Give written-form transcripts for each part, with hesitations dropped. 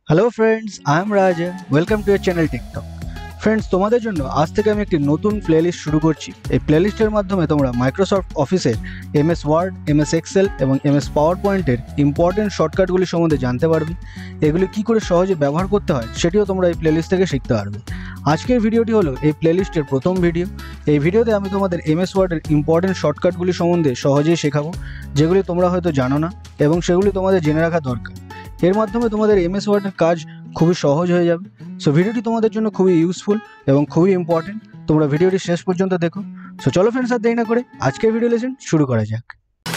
Hello friends, I am Raja. Welcome to your channel TikTok. Friends, তোমাদের জন্য আজ থেকে আমি একটি নতুন প্লেলিস্ট শুরু করছি। এই প্লেলিস্টের মাধ্যমে তোমরা মাইক্রোসফট অফিসের এমএস ওয়ার্ড, এমএস এক্সেল এবং এমএস পাওয়ার পয়েন্টের ইম্পর্টেন্ট শর্টকাটগুলি সম্বন্ধে জানতে পারবে। এগুলি কী করে সহজে ব্যবহার করতে হয় সেটিও তোমরা এই প্লেলিস্ট থেকে শিখতে পারবে। আজকের ভিডিওটি হলো এই প্লেলিস্টের প্রথম ভিডিও। এই ভিডিওতে আমি তোমাদের এমএস ওয়ার্ডের ইম্পর্টেন্ট শর্টকাটগুলি সম্বন্ধে সহজেই শেখাবো, যেগুলি তোমরা হয়তো জানো না এবং সেগুলি তোমাদের জেনে রাখা দরকার। এর মাধ্যমে তোমাদের এমএস ওয়ার্ডের কাজ খুবই সহজ হয়ে যাবে। সো ভিডিওটি তোমাদের জন্য খুবই ইউজফুল এবং খুবই ইম্পর্টেন্ট। তোমরা ভিডিওটি শেষ পর্যন্ত দেখো। সো চলো ফ্রেন্ডস, আর দেরি না করে আজকের ভিডিও লেসন শুরু করা যাক।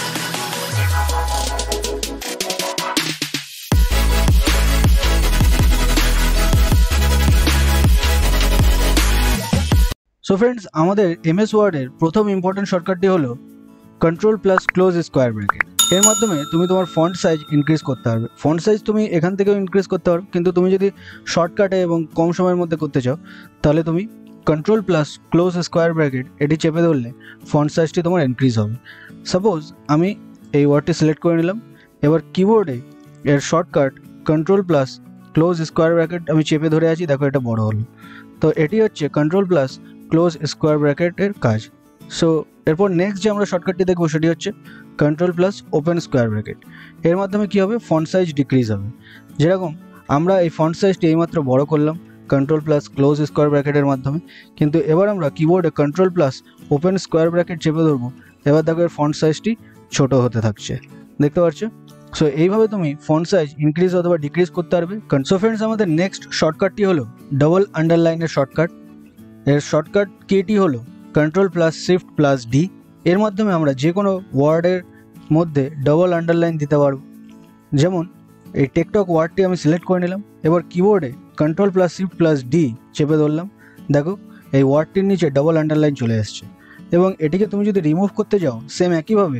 সো ফ্রেন্ডস, আমাদের এমএস ওয়ার্ডের প্রথম ইম্পর্টেন্ট শর্টকাটটি হলো control plus close square bracket. এর মাধ্যমে তুমি তোমার ফন্ট সাইজ ইনক্রিজ করতে পারবে। ফন্ট সাইজ তুমি এখান থেকেও ইনক্রিজ করতে পারো, কিন্তু তুমি যদি শর্টকাটে এবং কম সময়ের মধ্যে করতে চাও তাহলে তুমি control plus close square bracket এটি চেপে ধরলে ফন্ট সাইজটি তোমার ইনক্রিজ হবে। সাপোজ আমি এই ওয়ার্ডটি সিলেক্ট করে নিলাম। এবার কিবোর্ডে এর shortcut control plus close square bracket আমি চেপে ধরে আছি, দেখো এটা বড় হলো। তো এটি হচ্ছে কন্ট্রোল প্লাস ক্লোজ স্কোয়ার ব্র্যাকেটের কাজ। সো এরপর নেক্সট যে আমরা শর্টকাটটি দেখবো সেটি হচ্ছে control plus open square bracket. এর মাধ্যমে কী হবে, ফন্ট সাইজ ডিক্রিজ হবে। যেরকম আমরা এই ফন্ট সাইজটি এইমাত্র বড় করলাম কন্ট্রোল প্লাস ক্লোজ স্কোয়ার ব্র্যাকেটের মাধ্যমে, কিন্তু এবার আমরা কিবোর্ডে control plus open square bracket চেপে ধরবো। এবার দেখো এর ফন্ট সাইজটি ছোট হতে থাকছে, দেখতে পাচ্ছ? সো এইভাবে তুমি ফন্ট সাইজ ইনক্রিজ অথবা ডিক্রিজ করতে পারবে। সো ফ্রেন্ডস, আমাদের নেক্সট শর্টকাটটি হলো ডবল আন্ডারলাইনের শর্টকাট। এর শর্টকাট কিটি হলো control plus shift plus D. এর মাধ্যমে আমরা যে কোনো ওয়ার্ডের মধ্যে ডবল আন্ডারলাইন দিতে পারবো। যেমন এই টিকটক ওয়ার্ডটি আমি সিলেক্ট করে নিলাম। এবার কিবোর্ডে control plus shift plus D চেপে ধরলাম, দেখো এই ওয়ার্ডটির নিচে ডবল আন্ডারলাইন চলে আসছে। এবং এটিকে তুমি যদি রিমুভ করতে যাও, সেম একইভাবে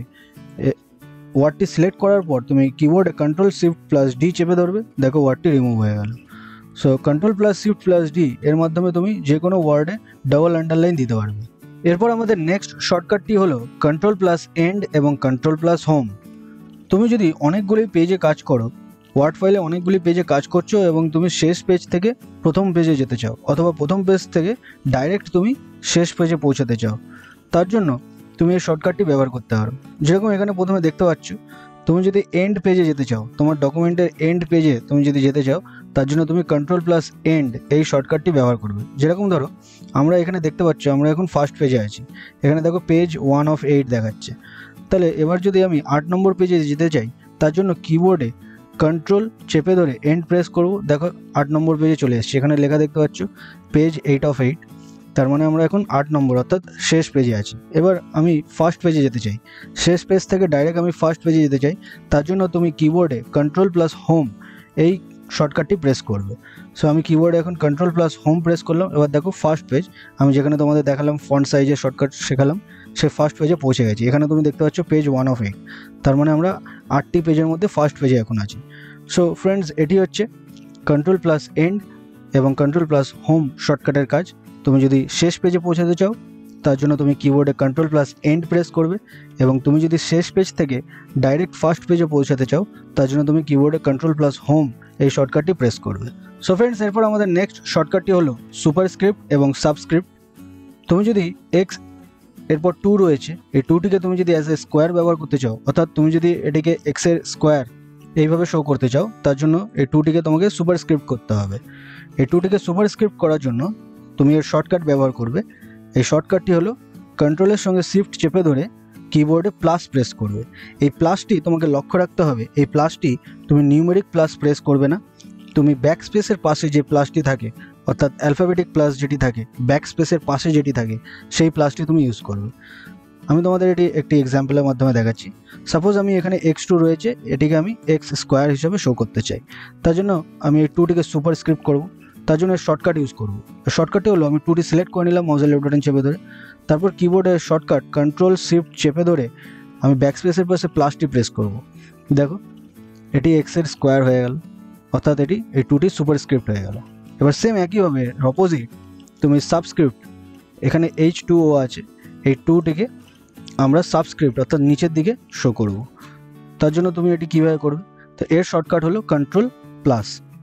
ওয়ার্ডটি সিলেক্ট করার পর তুমি কিবোর্ডে কন্ট্রোল শিফট প্লাস ডি চেপে ধরবে, দেখো ওয়ার্ডটি রিমুভ হয়ে গেল। So control plus shift plus D এর মাধ্যমে তুমি যে কোনো ওয়ার্ডে ডবল আন্ডারলাইন দিতে পারবে। এরপর আমাদের নেক্সট শর্টকাটটি হলো কন্ট্রোল প্লাস এন্ড এবং কন্ট্রোল প্লাস হোম। তুমি যদি অনেকগুলি পেজে কাজ করো, ওয়ার্ড ফাইলে অনেকগুলি পেজে কাজ করছো এবং তুমি শেষ পেজ থেকে প্রথম পেজে যেতে চাও, অথবা প্রথম পেজ থেকে ডাইরেক্ট তুমি শেষ পেজে পৌঁছাতে চাও, তার জন্য তুমি এই শর্টকাটটি ব্যবহার করতে পারো। যেরকম এখানে প্রথমে দেখতে পাচ্ছ, তুমি যদি এন্ড পেজে যেতে চাও, তোমার ডকুমেন্টের এন্ড পেজে তুমি যদি যেতে চাও, তার জন্য তুমি কন্ট্রোল প্লাস এন্ড এই শর্টকাটটি ব্যবহার করবে। যেরকম ধরো আমরা এখানে দেখতে পাচ্ছ আমরা এখন ফার্স্ট পেজে আছি, এখানে দেখো পেজ 1 of 8 দেখাচ্ছে। তাহলে এবার যদি আমি 8 নম্বর পেজে যেতে চাই, তার জন্য কিবোর্ডে কন্ট্রোল চেপে ধরে এন্ড প্রেস করব, দেখো 8 নম্বর পেজে চলে এসেছে। এখানে লেখা দেখতে পাচ্ছ পেজ 8 of 8, তার মানে আমরা এখন 8 নম্বর অর্থাৎ শেষ পেজে আছি। এবার আমি ফার্স্ট পেজে যেতে চাই, শেষ পেজ থেকে ডাইরেক্ট আমি ফার্স্ট পেজে যেতে চাই, তার জন্য তুমি কিবোর্ডে কন্ট্রোল প্লাস হোম এই শর্টকাটটি প্রেস করবে। সো আমি কিবোর্ডে এখন কন্ট্রোল প্লাস হোম প্রেস করলাম। এবার দেখো ফার্স্ট পেজ, আমি যেখানে তোমাদের দেখালাম ফন্ট সাইজের শর্টকাট শেখালাম, সে ফার্স্ট পেজে পৌঁছে গেছি। এখানে তুমি দেখতে পাচ্ছ পেজ 1 of 8, তার মানে আমরা 8টি পেজের মধ্যে ফার্স্ট পেজে এখন আছি। সো ফ্রেন্ডস, এটি হচ্ছে কন্ট্রোল প্লাস এন্ড এবং কন্ট্রোল প্লাস হোম শর্টকাটের কাজ। তুমি যদি শেষ পেজে পৌঁছাতে চাও, তার জন্য তুমি কিবোর্ডে কন্ট্রোল প্লাস এন্ড প্রেস করবে, এবং তুমি যদি শেষ পেজ থেকে ডাইরেক্ট ফার্স্ট পেজে পৌঁছাতে চাও, তার জন্য তুমি কিবোর্ডে কন্ট্রোল প্লাস হোম এই শর্টকাটটি প্রেস করবে। সো ফ্রেন্ডস, এরপর আমাদের নেক্সট শর্টকাটটি হলো সুপারস্ক্রিপ্ট এবং সাবস্ক্রিপ্ট। তুমি যদি এক্স এরপর 2 রয়েছে, এই 2টিকে তুমি যদি অ্যাজ এ স্কোয়ার ব্যবহার করতে চাও, অর্থাৎ তুমি যদি এটিকে এক্সের স্কোয়ার এইভাবে শো করতে চাও, তার জন্য এই 2টিকে তোমাকে সুপারস্ক্রিপ্ট করতে হবে। এই 2টিকে সুপারস্ক্রিপ্ট করার জন্য তুমি এর শর্টকাট ব্যবহার করবে। এই শর্টকাটটি হলো কন্ট্রোলের সঙ্গে শিফট চেপে ধরে কিবোর্ডে প্লাস প্রেস করবে। এই প্লাসটি তোমাকে লক্ষ্য রাখতে হবে, এই প্লাসটি তুমি নিউমেরিক প্লাস প্রেস করবে না, তুমি ব্যাক স্পেসের পাশে যে প্লাসটি থাকে, অর্থাৎ অ্যালফাবেটিক প্লাস যেটি থাকে, ব্যাক স্পেসের পাশে যেটি থাকে, সেই প্লাসটি তুমি ইউজ করবে। আমি তোমাদের এটি একটি এক্সাম্পলের মাধ্যমে দেখাচ্ছি। সাপোজ আমি এখানে x2 রয়েছে, এটিকে আমি এক্স স্কোয়ার হিসাবে শো করতে চাই, তার জন্য আমি এই 2টিকে সুপারস্ক্রিপ্ট করব। তার জন্য শর্টকাট ইউজ করবো। শর্টকাটটি হলো আমি 2টি সিলেক্ট করে নিলাম মাউসের লেফট বাটন চেপে ধরে, তারপর কিবোর্ডের শর্টকাট কন্ট্রোল শিফট চেপে ধরে আমি ব্যাকস্পেসের পাশে প্লাসটি প্রেস করব। দেখো এটি এক্সের স্কোয়ার হয়ে গেল, অর্থাৎ এটি এই 2টি সুপারস্ক্রিপ্ট হয়ে গেল। এবার সেম একইভাবে অপোজিট তুমি সাবস্ক্রিপ্ট, এখানে H2O আছে, এই 2টিকে আমরা সাবস্ক্রিপ্ট অর্থাৎ নিচের দিকে শো করব। তার জন্য তুমি এটি কীভাবে করবে, তো এর শর্টকাট হলো কন্ট্রোল প্লাস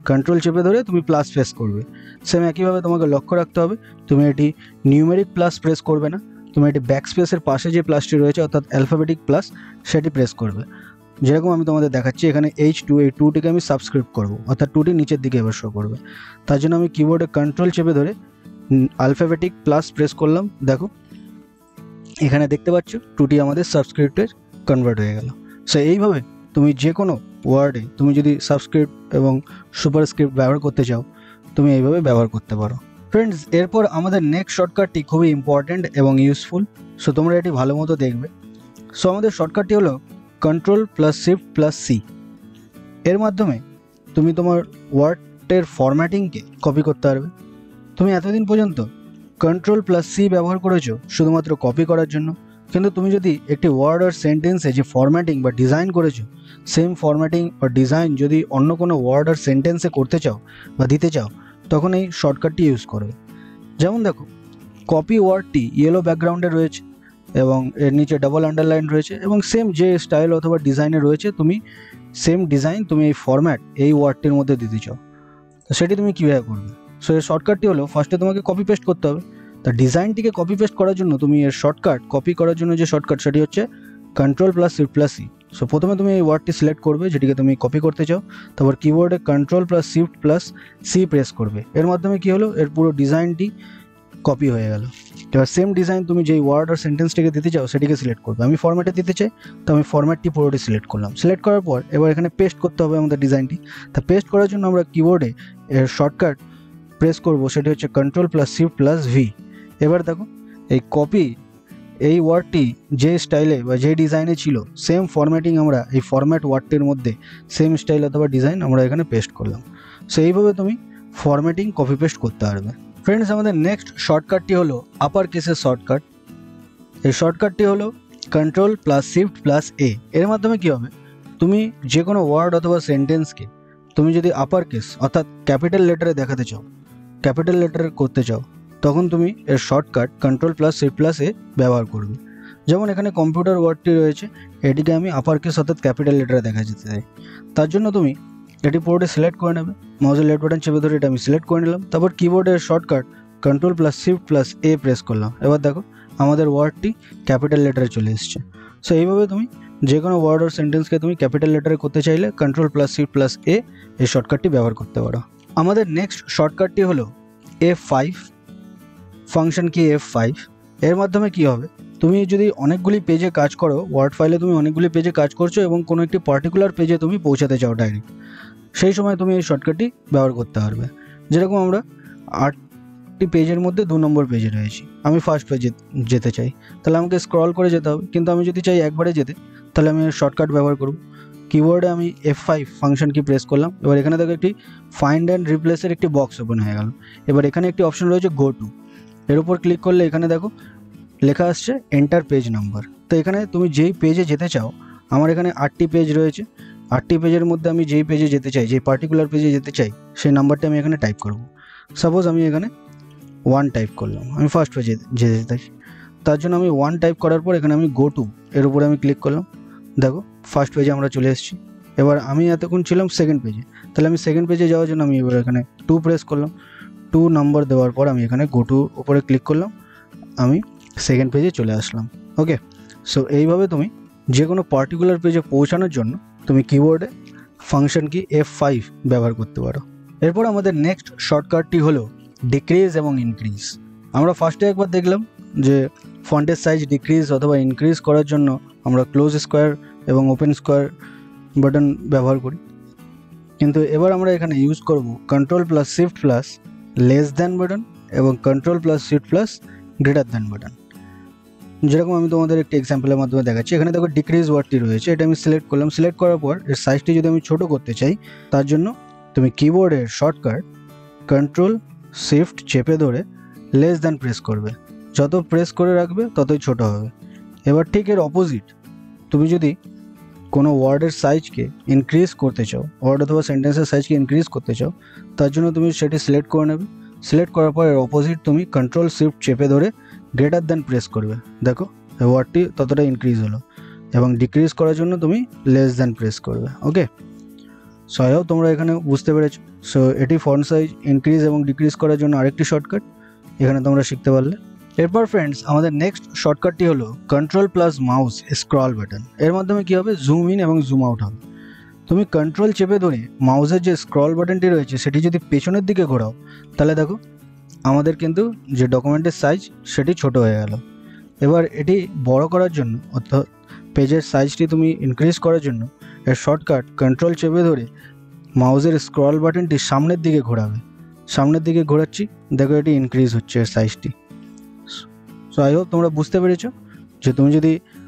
কন্ট্রোল চেপে ধরে তুমি প্লাস প্রেস করবে। সেম একইভাবে তোমাকে লক্ষ্য রাখতে হবে তুমি এটি নিউমেরিক প্লাস প্রেস করবে না, তুমি এটি ব্যাক স্পেসের পাশে যে প্লাসটি রয়েছে অর্থাৎ অ্যালফাবেটিক প্লাস সেটি প্রেস করবে। যেরকম আমি তোমাদের দেখাচ্ছি এখানে H2, এই 2টিকে আমি সাবস্ক্রিপ্ট করবো অর্থাৎ 2টি নিচের দিকে এবার শো করবে। তার জন্য আমি কিবোর্ডে কন্ট্রোল চেপে ধরে অ্যালফাবেটিক প্লাস প্রেস করলাম। দেখো এখানে দেখতে পাচ্ছ 2টি আমাদের সাবস্ক্রিপ্টে কনভার্ট হয়ে গেল। সো এইভাবে তুমি যে কোনো ওয়ার্ডে তুমি যদি সাবস্ক্রিপ্ট এবং সুপারস্ক্রিপ্ট ব্যবহার করতে চাও তুমি এইভাবে ব্যবহার করতে পারো। ফ্রেন্ডস, এরপর আমাদের নেক্সট শর্টকাটটি খুবই ইম্পর্ট্যান্ট এবং ইউজফুল। সো তোমরা এটি ভালো মতো দেখবে। সো আমাদের শর্টকাটটি হলো control plus shift plus C. এর মাধ্যমে তুমি তোমার ওয়ার্ডের ফরম্যাটিংকে কপি করতে পারবে। তুমি এতদিন পর্যন্ত কন্ট্রোল প্লাস সি ব্যবহার করেছো শুধুমাত্র কপি করার জন্য, কিন্তু তুমি যদি একটি ওয়ার্ড আর সেন্টেন্সে যে ফরম্যাটিং বা ডিজাইন করেছো সেম ফরম্যাটিং বা ডিজাইন যদি অন্য কোনো ওয়ার্ড আর সেন্টেন্সে করতে চাও বা দিতে চাও তখন এই শর্টকাটটি ইউজ করবে। যেমন দেখো কপি ওয়ার্ডটি ইয়েলো ব্যাকগ্রাউন্ডে রয়েছে এবং এর নিচে ডাবল আন্ডারলাইন রয়েছে এবং সেম যে স্টাইল অথবা ডিজাইনে রয়েছে তুমি সেম ডিজাইন তুমি এই ফরম্যাট এই ওয়ার্ডটির মধ্যে দিতে চাও, তো সেটি তুমি কীভাবে করবে? সো এর শর্টকাটটি হলো ফার্স্টে তোমাকে কপি পেস্ট করতে হবে। তা ডিজাইনটিকে কপি পেস্ট করার জন্য তুমি এর শর্টকাট কপি করার জন্য যে শর্টকাট সেটি হচ্ছে control plus shift plus C. So প্রথমে তুমি এই ওয়ার্ডটি সিলেক্ট করবে যেটিকে তুমি কপি করতে চাও, তারপর কিবোর্ডে control plus shift plus C press করবে। এর মাধ্যমে কী হলো, এর পুরো ডিজাইনটি কপি হয়ে গেল। এবার সেম ডিজাইন তুমি যেই ওয়ার্ড আর সেন্টেন্সটিকে দিতে চাও সেটিকে সিলেক্ট করবে। আমি ফরম্যাটে দিতে চাই তো আমি ফরম্যাটটি পুরোটি সিলেক্ট করলাম। সিলেক্ট করার পর এবার এখানে পেস্ট করতে হবে আমাদের ডিজাইনটি। তা পেস্ট করার জন্য আমরা কিবোর্ডে এর শর্টকাট প্রেস করব, সেটি হচ্ছে control plus shift plus V. এবার দেখো এই কপি এই ওয়ার্ডটি যে স্টাইলে বা যে ডিজাইনে ছিল সেম ফরম্যাটিং আমরা এই ফরম্যাট ওয়ার্ডটির মধ্যে সেম স্টাইল অথবা ডিজাইন আমরা এখানে পেস্ট করলাম। সো এইভাবে তুমি ফরম্যাটিং কপি পেস্ট করতে পারবে। ফ্রেন্ডস, আমাদের নেক্সট শর্টকাটটি হলো আপার কেসের শর্টকাট। এই শর্টকাটটি হলো control plus shift plus A. এর মাধ্যমে কী হবে, তুমি যে কোনো ওয়ার্ড অথবা সেন্টেন্সকে তুমি যদি আপার কেস অর্থাৎ ক্যাপিটাল লেটারে দেখাতে চাও, ক্যাপিটাল লেটারে করতে চাও, তখন তুমি এর shortcut control plus shift plus A ব্যবহার করবে। যেমন এখানে কম্পিউটার ওয়ার্ডটি রয়েছে, এটিকে আমি আপার কেস অর্থাৎ ক্যাপিটাল লেটারে দেখা যেতে চাই। তার জন্য তুমি এটি পুরোটি সিলেক্ট করে নেবে, মাউসের লেফট বাটন চেপে ধরে এটা আমি সিলেক্ট করে নিলাম। তারপর কিবোর্ডের shortcut control plus shift plus A press করলাম। এবার দেখো আমাদের ওয়ার্ডটি ক্যাপিটাল লেটারে চলে এসেছে। সো এইভাবে তুমি যে কোনো ওয়ার্ড আর সেন্টেন্সকে তুমি ক্যাপিটাল লেটারে করতে চাইলে control plus shift plus A এই শর্টকাটটি ব্যবহার করতে পারো। আমাদের নেক্সট শর্টকাটটি হলো F5, ফাংশন কি F5। এর মাধ্যমে কি হবে, তুমি যদি অনেকগুলি পেজে কাজ করো, ওয়ার্ড ফাইলে তুমি অনেকগুলি পেজে কাজ করছো এবং কোনো একটি পার্টিকুলার পেজে তুমি পৌঁছাতে চাও ডাইরেক্ট, সেই সময় তুমি এই শর্টকাটটি ব্যবহার করতে পারবে। যেরকম আমরা 8টি পেজের মধ্যে 2 নম্বর পেজে রয়েছি, আমি ফার্স্ট পেজে যেতে চাই, তাহলে আমাকে স্ক্রল করে যেতে হবে। কিন্তু আমি যদি চাই একবারে যেতে, তাহলে আমি শর্টকাট ব্যবহার করব। কিবোর্ডে আমি F5 ফাংশন কি প্রেস করলাম। এবার এখানে দেখো একটি ফাইন্ড অ্যান্ড রিপ্লেসের একটি বক্স ওপেন হয়ে গেল। এবার এখানে একটি অপশন রয়েছে গো টু, এর উপর ক্লিক করলে এখানে দেখো লেখা আসছে এন্টার পেজ নাম্বার। তো এখানে তুমি যেই পেজে যেতে চাও, আমার এখানে 8টি পেজ রয়েছে, 8টি পেজের মধ্যে আমি যেই পেজে যেতে চাই, যেই পার্টিকুলার পেজে যেতে চাই সেই নাম্বারটা আমি এখানে টাইপ করব। সাপোজ আমি এখানে 1 টাইপ করলাম, আমি ফার্স্ট পেজে যেতে চাই, তার জন্য আমি 1 টাইপ করার পর এখানে আমি গো টু এর উপরে আমি ক্লিক করলাম। দেখো ফার্স্ট পেজে আমরা চলে এসেছি। এবার আমি এতক্ষণ ছিলাম সেকেন্ড পেজে, তাহলে আমি সেকেন্ড পেজে যাওয়ার জন্য আমি এবার এখানে 2 প্রেস করলাম। 2 নম্বর দেওয়ার পর আমি এখানে গো টু উপরে ক্লিক করলাম, আমি সেকেন্ড পেজে চলে আসলাম। ওকে, সো এইভাবে তুমি যে কোনো পার্টিকুলার পেজে পৌঁছানোর জন্য তুমি কিবোর্ডে ফাংশন কি F5 ব্যবহার করতে পারো। এরপর আমাদের নেক্সট শর্টকাটটি হলো ডিক্রিজ এবং ইনক্রিজ। আমরা ফার্স্টে একবার দেখলাম যে ফন্টের সাইজ ডিক্রিজ অথবা ইনক্রিজ করার জন্য আমরা ক্লোজ স্কোয়ার এবং ওপেন স্কোয়ার বাটন ব্যবহার করি, কিন্তু এবার আমরা এখানে ইউজ করব control plus shift plus less than button এবং control plus shift plus greater than button. যেরকম আমি তোমাদের একটি এক্সাম্পলের মাধ্যমে দেখাচ্ছি। এখানে দেখো ডিক্রিজ ওয়ার্ডটি রয়েছে, এটা আমি সিলেক্ট করলাম। সিলেক্ট করার পর এর সাইজটি যদি আমি ছোটো করতে চাই, তার জন্য তুমি কিবোর্ডের শর্টকাট কন্ট্রোল শিফট চেপে ধরে লেস দ্যান প্রেস করবে। যত প্রেস করে রাখবে ততই ছোট হবে। এবার ঠিক এর অপোজিট, তুমি যদি কোনো ওয়ার্ডের সাইজকে ইনক্রিজ করতে চাও, ওয়ার্ড অথবা সেন্টেন্সের সাইজকে ইনক্রিজ করতে চাও, তার জন্য তুমি সেটি সিলেক্ট করে নেবে। সিলেক্ট করার পর এর অপোজিট তুমি কন্ট্রোল শিফট চেপে ধরে গ্রেটার দ্যান প্রেস করবে। দেখো ওয়ার্ডটি ততটা ইনক্রিজ হলো। এবং ডিক্রিজ করার জন্য তুমি লেস দ্যান প্রেস করবে। ওকে, সো আই হোপ তোমরা এখানে বুঝতে পেরেছো। সো এটি ফন্ট সাইজ ইনক্রিজ এবং ডিক্রিজ করার জন্য আরেকটি শর্টকাট এখানে তোমরা শিখতে পারলে। এরপর ফ্রেন্ডস আমাদের নেক্সট শর্টকাটটি হলো control plus mouse scroll button. এর মাধ্যমে কী হবে, জুম ইন এবং জুম আউট হবে। তুমি কন্ট্রোল চেপে ধরে মাউসের যে স্ক্রল বাটনটি রয়েছে সেটি যদি পেছনের দিকে ঘোরাও তাহলে দেখো আমাদের কিন্তু যে ডকুমেন্টের সাইজ সেটি ছোট হয়ে গেল। এবার এটি বড় করার জন্য অর্থাৎ পেজের সাইজটি তুমি ইনক্রিজ করার জন্য এর শর্টকাট কন্ট্রোল চেপে ধরে মাউসের স্ক্রল বাটনটি সামনের দিকে ঘোরাবে। সামনের দিকে ঘোরাচ্ছি, দেখো এটি ইনক্রিজ হচ্ছে এর সাইজটি। সো আই হোপ তোমরা বুঝতে পেরেছো যে তুমি যদি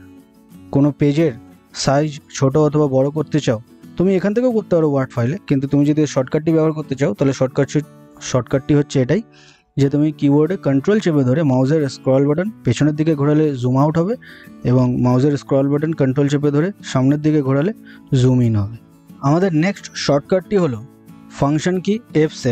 কোনো পেজের সাইজ ছোট অথবা বড় করতে চাও তুমি এখান থেকেও করতে পারো ওয়ার্ড ফাইলে, কিন্তু তুমি যদি শর্টকাটটি ব্যবহার করতে চাও তাহলে শর্টকাটটি হচ্ছে এটাই যে তুমি কিবোর্ডে কন্ট্রোল চেপে ধরে মাউসের স্ক্রল বাটন পেছনের দিকে ঘোরালে জুম আউট হবে এবং মাউসের স্ক্রল বাটন কন্ট্রোল চেপে ধরে সামনের দিকে ঘোরালে জুম ইন হবে। আমাদের নেক্সট শর্টকাটটি হলো ফাংশন কি F7।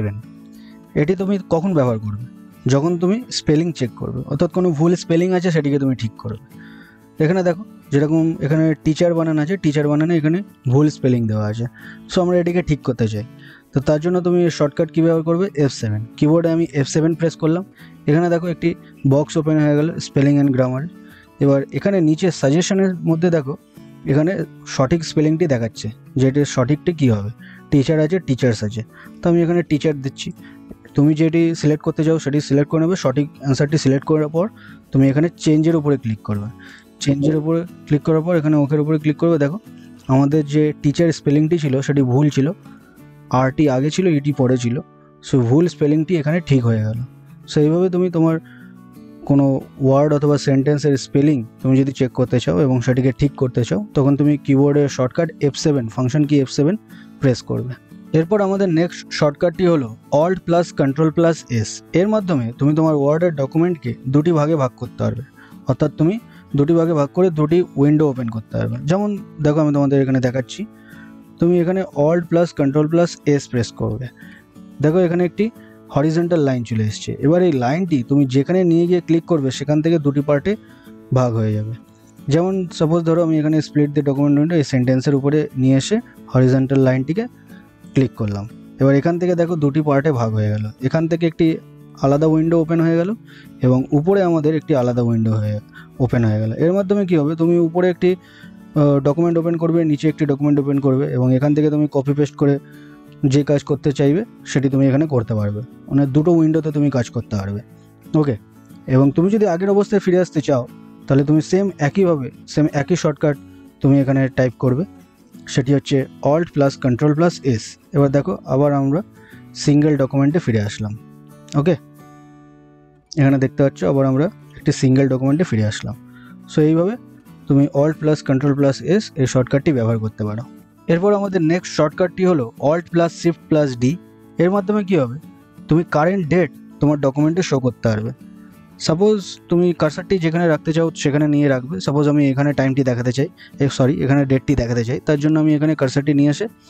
এটি তুমি কখন ব্যবহার করবে, যখন তুমি স্পেলিং চেক করবে, অর্থাৎ কোনো ভুল স্পেলিং আছে সেটিকে তুমি ঠিক করবে। এখানে দেখো যেরকম এখানে টিচার বানান আছে, টিচার বানানে এখানে ভুল স্পেলিং দেওয়া আছে। সো আমরা এটিকে ঠিক করতে চাই, তো তার জন্য তুমি শর্টকাট কী ব্যবহার করবে, F7। কিবোর্ডে আমি F7 প্রেস করলাম, এখানে দেখো একটি বক্স ওপেন হয়ে গেল স্পেলিং অ্যান্ড গ্রামার। এবার এখানে নিচে সাজেশনের মধ্যে দেখো এখানে সঠিক স্পেলিংটি দেখাচ্ছে যে এটির সঠিকটি কী হবে। টিচার আছে, টিচার্স আছে, তো আমি এখানে টিচার দিচ্ছি। তুমি যেটি সিলেক্ট করতে চাও সেটি সিলেক্ট করে নেবে। সঠিক অ্যান্সারটি সিলেক্ট করার পর তুমি এখানে চেঞ্জের উপরে ক্লিক করবে। চেঞ্জের উপরে ক্লিক করার পর এখানে ওকের উপরে ক্লিক করবে। দেখো আমাদের যে টিচার স্পেলিংটি ছিল সেটি ভুল ছিল, আরটি আগে ছিল, ইটি পরে ছিল। সো ভুল স্পেলিংটি এখানে ঠিক হয়ে গেল। সো এইভাবে তুমি তোমার কোনো ওয়ার্ড অথবা সেন্টেন্সের স্পেলিং তুমি যদি চেক করতে চাও এবং সেটিকে ঠিক করতে চাও তখন তুমি কিবোর্ডের শর্টকাট F7 ফাংশন কি F7 প্রেস করবে। এরপর আমাদের নেক্সট শর্টকাটটি হলো Alt plus control plus S। এর মাধ্যমে তুমি তোমার ওয়ার্ডের ডকুমেন্টকে দুটি ভাগে ভাগ করতে পারবে, অর্থাৎ তুমি দুটি ভাগে ভাগ করে দুটি উইন্ডো ওপেন করতে পারবে। যেমন দেখো আমি তোমাদের এখানে দেখাচ্ছি, তুমি এখানে Alt plus control plus S press করবে। দেখো এখানে একটি হরিজন্টাল লাইন চলে এসছে। এবার এই লাইনটি তুমি যেখানে নিয়ে গিয়ে ক্লিক করবে সেখান থেকে দুটি পার্টে ভাগ হয়ে যাবে। যেমন সাপোজ ধরো আমি এখানে স্প্লিট দি ডকুমেন্ট উইন্ডো এই সেন্টেন্সের উপরে নিয়ে এসে হরিজন্টাল লাইনটিকে ক্লিক করলাম। এবার এখান থেকে দেখো দুটি পার্টে ভাগ হয়ে গেল। এখান থেকে একটি আলাদা উইন্ডো ওপেন হয়ে গেল এবং উপরে আমাদের একটি আলাদা উইন্ডো ওপেন হয়ে গেল। এর মাধ্যমে কী হবে, তুমি উপরে একটি ডকুমেন্ট ওপেন করবে, নিচে একটি ডকুমেন্ট ওপেন করবে এবং এখান থেকে তুমি কপি পেস্ট করে যে কাজ করতে চাইবে সেটি তুমি এখানে করতে পারবে। মানে দুটো উইন্ডোতে তুমি কাজ করতে পারবে। ওকে, এবং তুমি যদি আগের অবস্থায় ফিরে আসতে চাও তাহলে তুমি সেম একই শর্টকাট তুমি এখানে টাইপ করবে, সেটি হচ্ছে Alt plus control plus S। এবার দেখো আবার আমরা সিঙ্গেল ডকুমেন্টে ফিরে আসলাম। ওকে, এখানে দেখতে পাচ্ছ আবার আমরা একটি সিঙ্গেল ডকুমেন্টে ফিরে আসলাম। সো এইভাবে তুমি Alt plus control plus S এই শর্টকাটটি ব্যবহার করতে পারো। এরপর আমাদের নেক্সট শর্টকাটটি হলো Alt plus shift plus D। এর মাধ্যমে কী হবে, তুমি কারেন্ট ডেট তোমার ডকুমেন্টে শো করতে পারবে। সাপোজ তুমি কার্সারটি যেখানে রাখতে চাও সেখানে নিয়ে রাখবে। সাপোজ আমি এখানে টাইমটি দেখাতে চাই, এখানে ডেটটি দেখাতে চাই, তার জন্য আমি এখানে কার্সারটি নিয়ে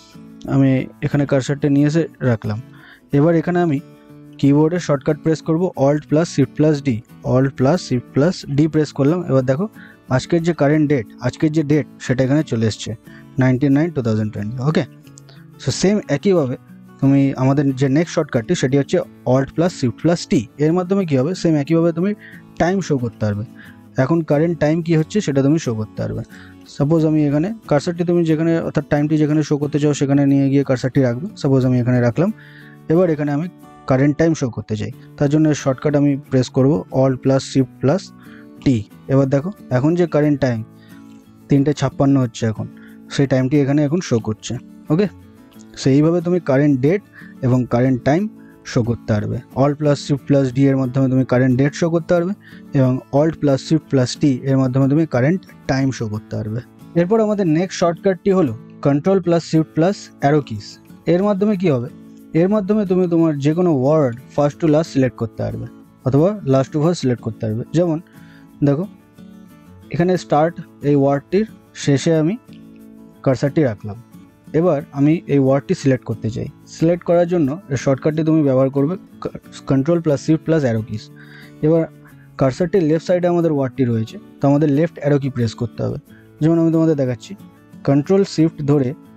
এসে রাখলাম। এবার এখানে আমি কিবোর্ডের শর্টকাট প্রেস করব Alt plus shift plus D। Alt plus shift plus D press করলাম। এবার দেখো আজকের যে ডেট সেটা এখানে চলে এসছে 19/9/2020। ওকে, সো সেম একইভাবে তুমি আমাদের যে নেক্সট শর্টকাটটি সেটি হচ্ছে Alt plus shift plus T। এর মাধ্যমে কী হবে, সেম একইভাবে তুমি টাইম শো করতে পারবে। এখন কারেন্ট টাইম কী হচ্ছে সেটা তুমি শো করতে পারবে। সাপোজ আমি এখানে কার্সারটি তুমি যেখানে অর্থাৎ টাইমটি যেখানে শো করতে চাও সেখানে নিয়ে গিয়ে কার্সারটি রাখবে। সাপোজ আমি এখানে রাখলাম। এবার এখানে আমি কারেন্ট টাইম শো করতে চাই, তার জন্য শর্টকাট আমি প্রেস করব Alt plus shift plus T। এবার দেখো এখন যে কারেন্ট টাইম 3:56 হচ্ছে এখন, সেই টাইমটি এখানে এখন শো করছে। ওকে, সো এইভাবে তুমি কারেন্ট ডেট এবং কারেন্ট টাইম শো করতে পারবে। Alt plus shift plus D এর মাধ্যমে তুমি কারেন্ট ডেট শো করতে পারবে এবং Alt plus shift plus T এর মাধ্যমে তুমি কারেন্ট টাইম শো করতে পারবে। এরপর আমাদের নেক্সট শর্টকাটটি হলো control plus shift plus arrow keys. এর মাধ্যমে কী হবে, এর মাধ্যমে তুমি তোমার যে কোনো word first to last select করতে পারবে অথবা লাস্ট টু ফার্স্ট সিলেক্ট করতে পারবে। যেমন দেখো এখানে স্টার্ট এই ওয়ার্ডটির শেষে আমি কার্সারটি রাখলাম। এবার আমি এই ওয়ার্ডটি সিলেক্ট করতে চাই। সিলেক্ট করার জন্য এই শর্টকাটটি তুমি ব্যবহার করবে control plus shift plus arrow keys. এবার কার্সারটির লেফট সাইডে আমাদের ওয়ার্ডটি রয়েছে, তো আমাদের লেফট অ্যারো কি প্রেস করতে হবে। যেমন আমি তোমাদের দেখাচ্ছি, কন্ট্রোল শিফট ধরে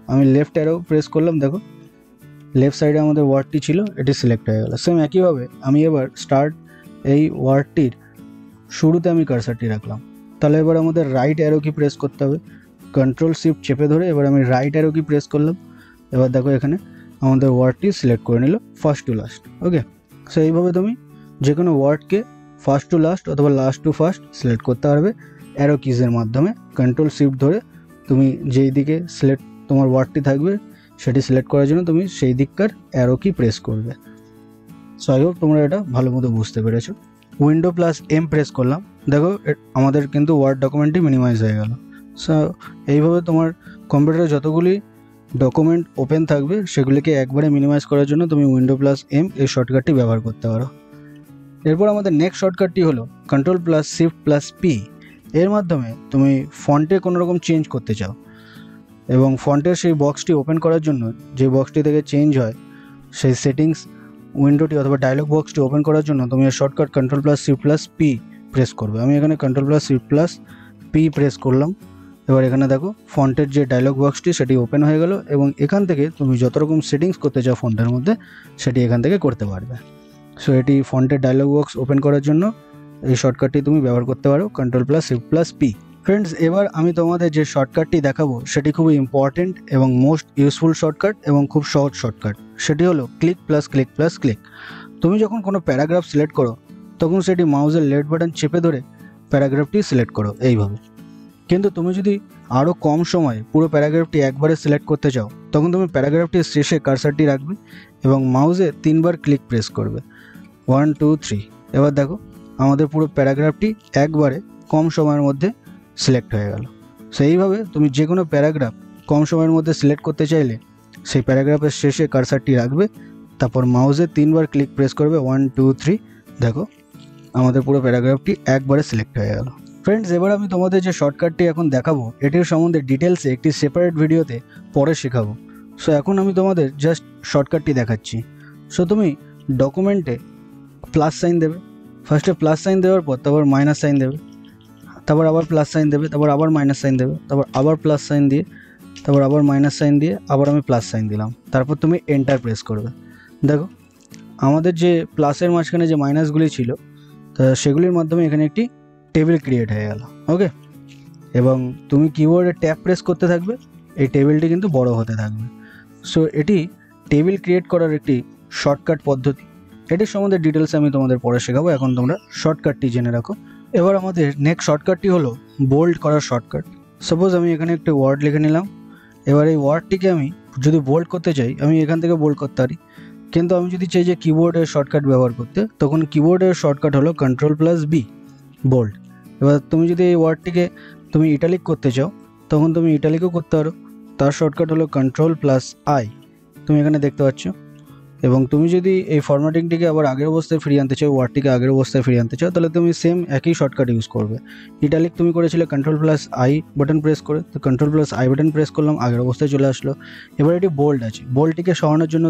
আমি লেফট অ্যারো প্রেস করলাম, দেখো লেফট সাইডে আমাদের ওয়ার্ডটি ছিল, এটি সিলেক্ট হয়ে গেল। সেম একইভাবে আমি এবার স্টার্ট এই ওয়ার্ডটির শুরুতে আমি কার্সারটি রাখলাম। তাহলে এবার আমাদের রাইট অ্যারো কি প্রেস করতে হবে, কন্ট্রোল শিফট চেপে ধরে এবার আমি রাইট অ্যারো কি প্রেস করলাম। এবার দেখো এখানে আমাদের ওয়ার্ডটি সিলেক্ট করে নিল first to last. Okay, so এইভাবে তুমি যে কোনো ওয়ার্ডকে ফার্স্ট টু লাস্ট অথবা লাস্ট টু ফার্স্ট সিলেক্ট করতে পারবে অ্যারো কিজের মাধ্যমে। কন্ট্রোল শিফট ধরে তুমি যেই দিকে সিলেক্ট তোমার ওয়ার্ডটি থাকবে সেটি সিলেক্ট করার জন্য তুমি সেই দিককার অ্যারো কি প্রেস করবে। সো আই হোপ তোমরা এটা ভালো মতো বুঝতে পেরেছো। উইন্ডো প্লাস এম প্রেস করলাম, দেখো আমাদের কিন্তু ওয়ার্ড ডকুমেন্টটি মিনিমাইজ হয়ে গেল। সো এইভাবে তোমার কম্পিউটারে যতগুলি ডকুমেন্ট ওপেন থাকবে সেগুলিকে একবারে মিনিমাইজ করার জন্য তুমি উইন্ডো প্লাস এম এই শর্টকাটটি ব্যবহার করতে পারো। এরপর আমাদের নেক্সট শর্টকাটটি হলো control plus shift plus P. এর মাধ্যমে তুমি ফন্টে কোনো রকম চেঞ্জ করতে চাও এবং ফন্টের সেই বক্সটি ওপেন করার জন্য, যে বক্সটি থেকে চেঞ্জ হয় সেই সেটিংস উইন্ডোটি অথবা ডায়লগ বক্সটি ওপেন করার জন্য তুমি এর shortcut control plus shift plus P press করবে। আমি এখানে control plus shift plus P press করলাম। এবার এখানে দেখো ফন্টের যে ডায়লগ বক্সটি সেটি ওপেন হয়ে গেল এবং এখান থেকে তুমি যত রকম সেটিংস করতে চাও ফন্টের মধ্যে সেটি এখান থেকে করতে পারবে। সো এটি ফন্টের ডায়লগ বক্স ওপেন করার জন্য এই শর্টকাটটি তুমি ব্যবহার করতে পারো, control plus shift plus P. Friends, এবার আমি তোমাদের যে শর্টকাটটি দেখাবো সেটি খুবই ইম্পর্টেন্ট এবং মোস্ট ইউজফুল শর্টকাট এবং খুব সহজ শর্টকাট। সেটি হলো click plus click plus click. তুমি যখন কোনো প্যারাগ্রাফ সিলেক্ট করো তখন সেটি মাউসের লেফট বাটন চেপে ধরে প্যারাগ্রাফটি সিলেক্ট করো এইভাবে। কিন্তু তুমি যদি আরও কম সময়ে পুরো প্যারাগ্রাফটি একবারে সিলেক্ট করতে চাও তখন তুমি প্যারাগ্রাফটির শেষে কার্সারটি রাখবে এবং মাউসে 3বার ক্লিক প্রেস করবে, 1 2 3। এবার দেখো আমাদের পুরো প্যারাগ্রাফটি একবারে কম সময়ের মধ্যে সিলেক্ট হয়ে গেল। সো এইভাবে তুমি যে কোনো প্যারাগ্রাফ কম সময়ের মধ্যে সিলেক্ট করতে চাইলে সেই প্যারাগ্রাফের শেষে কার্সারটি রাখবে, তারপর মাউসে 3বার ক্লিক প্রেস করবে, 1 2 3। দেখো আমাদের পুরো প্যারাগ্রাফটি একবারে সিলেক্ট হয়ে গেল। ফ্রেন্ডস, এবার আমি তোমাদের যে শর্টকাটটি এখন দেখাবো এটির সম্বন্ধে ডিটেলসে একটি সেপারেট ভিডিওতে পরে শেখাবো। সো এখন আমি তোমাদের জাস্ট শর্টকাটটি দেখাচ্ছি। সো তুমি ডকুমেন্টে প্লাস সাইন দেবে, ফার্স্টে প্লাস সাইন দেওয়ার পর তারপর মাইনাস সাইন দেবে, তারপর আবার প্লাস সাইন দেবে, তারপর আবার মাইনাস সাইন দেবে, তারপর আবার প্লাস সাইন দিয়ে, তারপর আবার মাইনাস সাইন দিয়ে, আবার আমি প্লাস সাইন দিলাম, তারপর তুমি এন্টার প্রেস করবে। দেখো আমাদের যে প্লাসের মাঝখানে যে মাইনাসগুলি ছিল তা সেগুলির মাধ্যমে এখানে একটি টেবিল ক্রিয়েট হয়ে গেল। ওকে, এবং তুমি কিবোর্ডে ট্যাব প্রেস করতে থাকবে, এই টেবিলটি কিন্তু বড় হতে থাকবে। সো এটি টেবিল ক্রিয়েট করার একটি শর্টকাট পদ্ধতি। এটির সম্বন্ধে ডিটেলসে আমি তোমাদের পরে শেখাবো, এখন তোমরা শর্টকাটটি জেনে রাখো। এবার আমাদের নেক্সট শর্টকাটটি হলো বোল্ড করার শর্টকাট। সাপোজ আমি এখানে একটি ওয়ার্ড লিখে নিলাম, এবার এই ওয়ার্ডটিকে আমি যদি বোল্ড করতে চাই আমি এখান থেকে বোল্ড করতে পারি, কিন্তু আমি যদি চাই যে কিবোর্ডের শর্টকাট ব্যবহার করতে তখন কিবোর্ডের শর্টকাট হলো কন্ট্রোল প্লাস বি বোল্ড। এবার তুমি যদি এই ওয়ার্ডটিকে তুমি ইটালিক করতে চাও তখন তুমি ইটালিকও করতে পারো, তার শর্টকাট হলো কন্ট্রোল প্লাস আই, তুমি এখানে দেখতে পাচ্ছ। এবং তুমি যদি এই ফরম্যাটিংটিকে আবার আগের অবস্থায় ফিরিয়ে আনতে চাও, ওয়ার্ডটিকে আগের অবস্থায় ফিরিয়ে আনতে চাও, তাহলে তুমি সেম একই শর্টকাট ইউজ করবে। ইটালিক তুমি করেছিলে control plus I button press করে, তো control plus I button press করলাম, আগের অবস্থায় চলে আসলো। এবার এটি বোল্ড আছে, বোল্ডটিকে সরানোর জন্য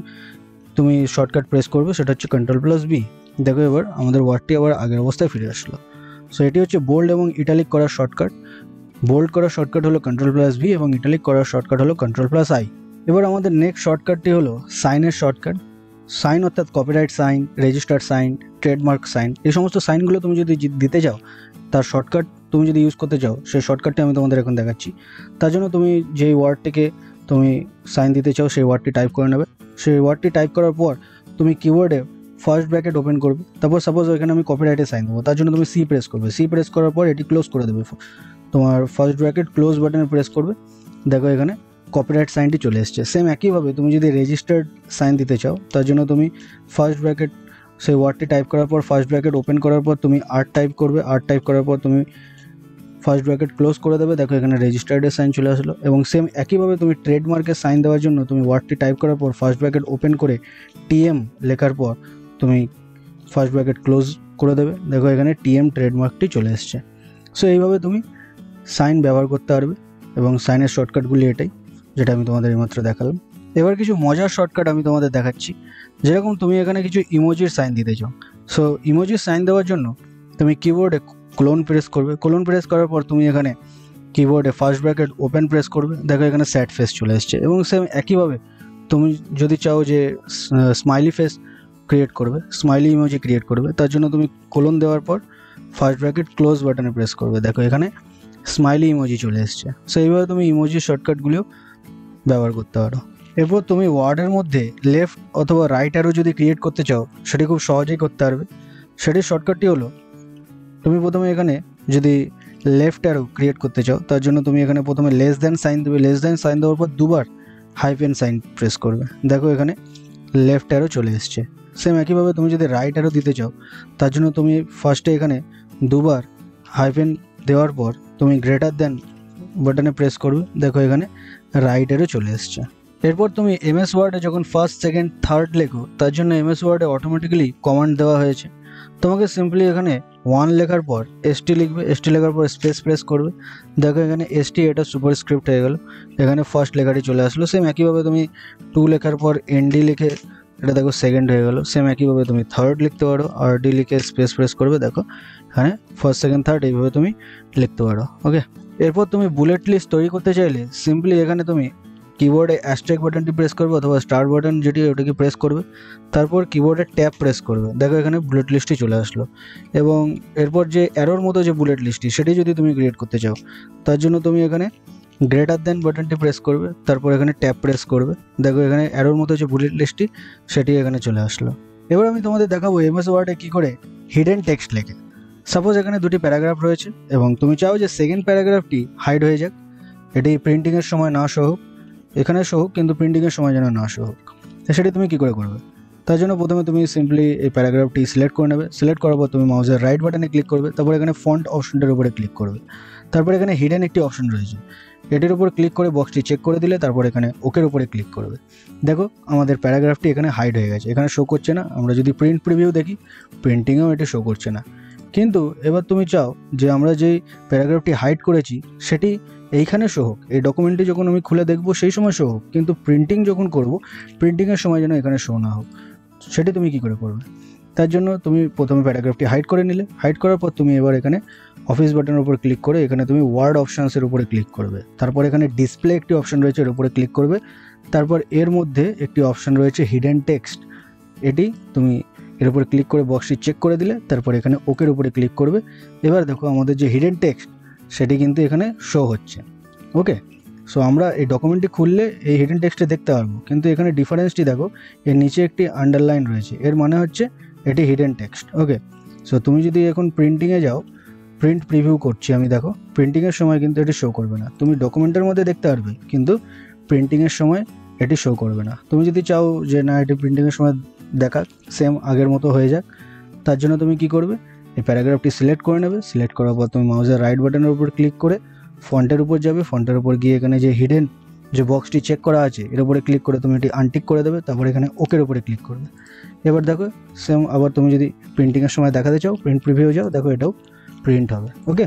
তুমি শর্টকাট প্রেস করবে, সেটা হচ্ছে কন্ট্রোল প্লাস বি। দেখো এবার আমাদের ওয়ার্ডটি আবার আগের অবস্থায় ফিরে আসলো। সো এটি হচ্ছে বোল্ড এবং ইটালিক করার শর্টকাট। বোল্ড করার শর্টকাট হলো কন্ট্রোল প্লাস ভি এবং ইটালিক করার শর্টকাট হলো কন্ট্রোল প্লাস আই। এবার আমাদের নেক্সট শর্টকাটটি হলো সাইনের শর্টকাট। সাইন অর্থাৎ copyright sign, registered sign, trademark sign, এই সমস্ত সাইনগুলো তুমি যদি দিতে চাও তার শর্টকাট তুমি যদি ইউজ করতে চাও সেই শর্টকাটটি আমি তোমাদের এখন দেখাচ্ছি। তার জন্য তুমি যেই ওয়ার্ডটিকে তুমি সাইন দিতে চাও সেই ওয়ার্ডটি টাইপ করে নেবে। সেই ওয়ার্ডটি টাইপ করার পর তুমি কিবোর্ডে ফার্স্ট ব্র্যাকেট ওপেন করবে, তারপর সাপোজ ওইখানে আমি কপিরাইটে সাইন দেবো, তার জন্য তুমি সি প্রেস করবে। সি প্রেস করার পর এটি ক্লোজ করে দেবে, তোমার ফার্স্ট ব্র্যাকেট ক্লোজ বাটনে প্রেস করবে। দেখো এখানে কপিরাইট সাইনটি চলে এসছে। সেম একইভাবে তুমি যদি রেজিস্টার্ড সাইন দিতে চাও তার জন্য তুমি ফার্স্ট ব্র্যাকেট সেই ওয়ার্ডটি টাইপ করার পর ফার্স্ট ব্র্যাকেট ওপেন করার পর তুমি আর টাইপ করবে, আর টাইপ করার পর তুমি ফার্স্ট ব্র্যাকেট ক্লোজ করে দেবে। দেখো এখানে রেজিস্টার্ডের সাইন চলে আসলো। এবং সেম একইভাবে তুমি ট্রেডমার্কের সাইন দেওয়ার জন্য তুমি ওয়ার্ডটি টাইপ করার পর ফার্স্ট ব্র্যাকেট ওপেন করে টিএম লেখার পর তুমি ফার্স্ট ব্র্যাকেট ক্লোজ করে দেবে। দেখো এখানে টিএম ট্রেডমার্কটি চলে এসছে। সো এইভাবে তুমি সাইন ব্যবহার করতে পারবে এবং সাইনের শর্টকাটগুলি এটাই, যেটা আমি তোমাদের এইমাত্র দেখালাম। এবার কিছু মজার শর্টকাট আমি তোমাদের দেখাচ্ছি। যেরকম তুমি এখানে কিছু ইমোজির সাইন দিতে চাও, সো ইমোজির সাইন দেওয়ার জন্য তুমি কিবোর্ডে কোলন প্রেস করবে। কোলন প্রেস করার পর তুমি এখানে কিবোর্ডে ফার্স্ট ব্র্যাকেট ওপেন প্রেস করবে, দেখো এখানে স্যাড ফেস চলে এসছে। এবং সেম একইভাবে তুমি যদি চাও যে স্মাইলি ফেস ক্রিয়েট করবে, স্মাইলি ইমোজি ক্রিয়েট করবে, তার জন্য তুমি কোলন দেওয়ার পর ফার্স্ট ব্র্যাকেট ক্লোজ বাটনে প্রেস করবে, দেখো এখানে স্মাইলি ইমোজি চলে এসছে। সো এইভাবে তুমি ইমোজি শর্টকাটগুলিও ব্যবহার করতে পারো। এরপর তুমি ওয়ার্ডের মধ্যে লেফট অথবা রাইট অ্যারো যদি ক্রিয়েট করতে চাও, সেটি খুব সহজেই করতে পারবে। সেটির শর্টকাটটি হলো, তুমি প্রথমে এখানে যদি লেফট অ্যারো ক্রিয়েট করতে চাও, তার জন্য তুমি এখানে প্রথমে লেস দ্যান সাইন দেবে, লেস দ্যান সাইন দেওয়ার পর দুবার হাইফেন সাইন প্রেস করবে, দেখো এখানে লেফট অ্যারো চলে এসছে। সেম একইভাবে তুমি যদি রাইট অ্যারো দিতে চাও, তার জন্য তুমি ফার্স্টে এখানে দুবার হাইফেন দেওয়ার পর তুমি গ্রেটার দ্যান বাটনে প্রেস করবে, দেখো এখানে রাইট অ্যারো চলে এসছে। এরপর তুমি এমএস ওয়ার্ডে যখন ফার্স্ট সেকেন্ড থার্ড লেখো, তার জন্য এমএস ওয়ার্ডে অটোমেটিক্যালি কমান্ড দেওয়া হয়েছে। তোমাকে সিম্পলি এখানে 1 লেখার পর এসটি লিখবে, এসটি লেখার পর স্পেস প্রেস করবে, দেখো এখানে এসটি এটা সুপারস্ক্রিপ্ট হয়ে গেল, এখানে ফার্স্ট লেখাটি চলে আসলো। সেম একইভাবে তুমি 2 লেখার পর এনডি লিখে এটা দেখো সেকেন্ড হয়ে গেল। সেম একইভাবে তুমি থার্ড লিখতে পারো, আরডি লিখে স্পেস প্রেস করবে, দেখো এখানে ফার্স্ট সেকেন্ড থার্ড এইভাবে তুমি লিখতে পারো। ওকে, এরপর তুমি বুলেট লিস্ট তৈরি করতে চাইলে সিম্পলি এখানে তুমি কিবোর্ডে অ্যাস্ট্রাইক বাটনটি প্রেস করবে অথবা স্টার বাটন যেটি ওটাকে প্রেস করবে, তারপর কিবোর্ডে ট্যাব প্রেস করবে, দেখো এখানে বুলেট লিস্টটি চলে আসলো। এবং এরপর যে অ্যারোর মতো যে বুলেট লিস্টটি সেটি যদি তুমি ক্রিয়েট করতে চাও, তার জন্য তুমি এখানে গ্রেটার দেন বাটনটি প্রেস করবে, তারপর এখানে ট্যাব প্রেস করবে, দেখো এখানে অ্যারোর মতো যে বুলেট লিস্টটি সেটি এখানে চলে আসলো। এবার আমি তোমাদের দেখাবো এমএস ওয়ার্ডে কী করে হিডেন টেক্সট লেখে। সাপোজ এখানে দুটি প্যারাগ্রাফ রয়েছে এবং তুমি চাও যে সেকেন্ড প্যারাগ্রাফটি হাইড হয়ে যাক, এটি প্রিন্টিংয়ের সময় না শো হোক, এখানে শো হোক কিন্তু প্রিন্টিংয়ের সময় যেন না শো হোক। তো সেটি তুমি কী করে করবে? তার জন্য প্রথমে তুমি সিম্পলি এই প্যারাগ্রাফটি সিলেক্ট করে নেবে, সিলেক্ট করার পর তুমি মাউসের রাইট বাটনে ক্লিক করবে, তারপর এখানে ফন্ট অপশনটার উপরে ক্লিক করবে, তারপর এখানে হিডেন একটি অপশন রয়েছে, এটির উপর ক্লিক করে বক্সটি চেক করে দিলে তারপর এখানে ওকের উপরে ক্লিক করবে। দেখো আমাদের প্যারাগ্রাফটি এখানে হাইড হয়ে গেছে, এখানে শো করছে না। আমরা যদি প্রিন্ট প্রিভিউ দেখি, প্রিন্টিংয়েও এটি শো করছে না। কিন্তু এবার তুমি চাও যে আমরা যেই প্যারাগ্রাফটি হাইড করেছি সেটি এইখানে শো হোক, এই ডকুমেন্টটি যখন আমি খুলে দেখবো সেই সময় শো হোক, কিন্তু প্রিন্টিং যখন করব প্রিন্টিংয়ের সময় যেন এখানে শো না হোক। সেটি তুমি কী করে করবে? তার জন্য তুমি প্রথমে প্যারাগ্রাফটি হাইড করে নিলে, হাইড করার পর তুমি এবার এখানে অফিস বাটনের উপর ক্লিক করে এখানে তুমি ওয়ার্ড অপশানসের উপরে ক্লিক করবে, তারপর এখানে ডিসপ্লে একটি অপশান রয়েছে এর উপরে ক্লিক করবে, তারপর এর মধ্যে একটি অপশান রয়েছে হিডেন টেক্সট, এটি তুমি এর উপরে ক্লিক করে বক্সটি চেক করে দিলে তারপর এখানে ওকের উপরে ক্লিক করবে। এবার দেখো আমাদের যে হিডেন টেক্সট সেটি কিন্তু এখানে শো হচ্ছে। ওকে, সো আমরা এই ডকুমেন্টটি খুললে এই হিডেন টেক্সটে দেখতে পারবো, কিন্তু এখানে ডিফারেন্সটি দেখো, এর নিচে একটি আন্ডারলাইন রয়েছে, এর মানে হচ্ছে এটি হিডেন টেক্সট। ওকে, সো তুমি যদি এখন প্রিন্টিংয়ে যাও, প্রিন্ট প্রিভিউ করছি আমি, দেখো প্রিন্টিংয়ের সময় কিন্তু এটি শো করবে না। তুমি ডকুমেন্টের মধ্যে দেখতে পারবে কিন্তু প্রিন্টিংয়ের সময় এটি শো করবে না। তুমি যদি চাও যে না এটি প্রিন্টিংয়ের সময় দেখা সেম আগের মতো হয়ে যাক, তার জন্য তুমি কি করবে, এই প্যারাগ্রাফটি সিলেক্ট করে নেবে, সিলেক্ট করার পর তুমি মাউসের রাইট বাটনের উপর ক্লিক করে ফন্টের উপর যাবে, ফন্টের উপর গিয়ে এখানে যে হিডেন যে বক্সটি চেক করা আছে এর উপরে ক্লিক করে তুমি এটি আনটিক করে দেবে, তারপর এখানে ওকের উপরে ক্লিক করবে। এবার দেখো সেম আবার তুমি যদি প্রিন্টিংয়ের সময় দেখাতে চাও, প্রিন্ট প্রিভিউ যাও, দেখো এটাও প্রিন্ট হবে। ওকে,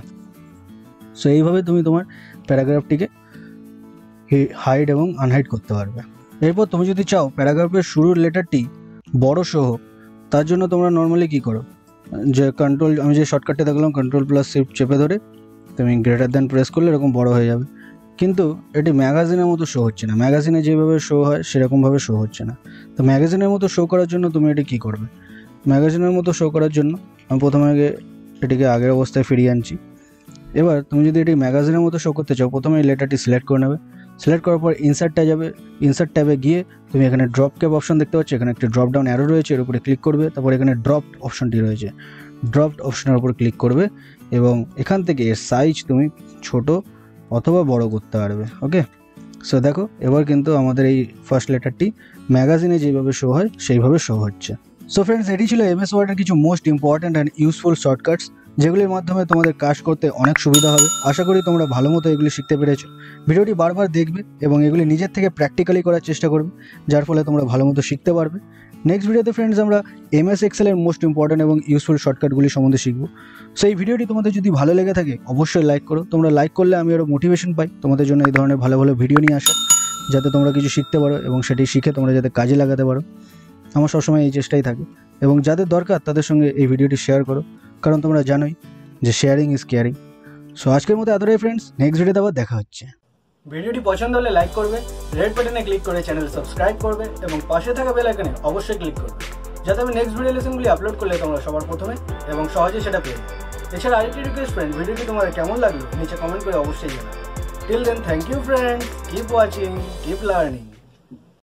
সো এইভাবে তুমি তোমার প্যারাগ্রাফটিকে হাইড এবং আনহাইড করতে পারবে। এরপর তুমি যদি চাও প্যারাগ্রাফের শুরুর লেটারটি বড় শো হোক, তার জন্য তোমরা নর্মালি কী করো, যে কন্ট্রোল, আমি যে শর্টকাটটা দেখলাম কন্ট্রোল প্লাস শিফট চেপে ধরে তুমি গ্রেটার দেন প্রেস করলে এরকম বড় হয়ে যাবে, কিন্তু এটি ম্যাগাজিনের মতো শো হচ্ছে না, ম্যাগাজিনে যেভাবে শো হয় সেরকমভাবে শো হচ্ছে না। তো ম্যাগাজিনের মতো শো করার জন্য তুমি এটি কী করবে? ম্যাগাজিনের মতো শো করার জন্য আমি প্রথমে এটিকে আগের অবস্থায় ফিরিয়ে আনছি। এবার তুমি যদি এটি ম্যাগাজিনের মতো শো করতে চাও, প্রথমে এই লেটারটি সিলেক্ট করে নেবে, সিলেক্ট করার পর ইনসার্টে যাবে, ইনসার্ট ট্যাবে গিয়ে তুমি এখানে ড্রপ ক্যাপ অপশন দেখতে পাচ্ছ, এখানে একটি ড্রপ ডাউন অ্যারো রয়েছে, এর উপরে ক্লিক করবে, তারপর এখানে ড্রপড অপশনটি রয়েছে, ড্রপড অপশনের উপর ক্লিক করবে এবং এখান থেকে এর সাইজ তুমি ছোট অথবা বড় করতে পারবে। ওকে, সো দেখো এবার কিন্তু আমাদের এই ফার্স্ট লেটারটি ম্যাগাজিনে যেভাবে শো হয় সেইভাবে শো হচ্ছে। সো ফ্রেন্ডস, এটি ছিল এমএস ওয়ার্ডের কিছু most important and useful shortcuts, যেগুলির মাধ্যমে তোমাদের কাজ করতে অনেক সুবিধা হবে। আশা করি তোমরা ভালো মতো এগুলি শিখতে পেরেছো। ভিডিওটি বারবার দেখবে এবং এগুলি নিজের থেকে প্র্যাকটিক্যালি করার চেষ্টা করবে, যার ফলে তোমরা ভালো মতো শিখতে পারবে। নেক্সট ভিডিওতে ফ্রেন্ডস আমরা এমএস এক্সেলের মোস্ট ইম্পর্ট্যান্ট এবং ইউজফুল শর্টকাটগুলি সম্বন্ধে শিখবো। সো এই ভিডিওটি তোমাদের যদি ভালো লেগে থাকে অবশ্যই লাইক করো, তোমরা লাইক করলে আমি আরও মোটিভেশন পাই তোমাদের জন্য এই ধরনের ভালো ভালো ভিডিও নিয়ে আসা, যাতে তোমরা কিছু শিখতে পারো এবং সেটি শিখে তোমরা যাতে কাজে লাগাতে পারো। আমার সবসময় এই চেষ্টাই থাকে, এবং যাদের দরকার তাদের সঙ্গে এই ভিডিওটি শেয়ার করো, কারণ তোমরা জানোই যে শেয়ারিং ইজ কেয়ারিং। সো আজকের মতো এতটাই ফ্রেন্ডস, নেক্সট ভিডিওতে আবার দেখা হচ্ছে। ভিডিওটি পছন্দ হলে লাইক করবে, রেড বাটনে ক্লিক করে চ্যানেল সাবস্ক্রাইব করবে এবং পাশে থাকা বেল আইকনে অবশ্যই ক্লিক করবে, যাতে আমি নেক্সট ভিডিও লেসনগুলি আপলোড করলে তোমরা সবার প্রথমে এবং সহজে সেটা পেয়ে যাবে। এছাড়া আরেকটি রিকোয়েস্ট ফ্রেন্ড, ভিডিওটি তোমাদের কেমন লাগলো নিচে কমেন্ট করে অবশ্যই জানাবে। Till then, thank you friends, keep watching, keep learning.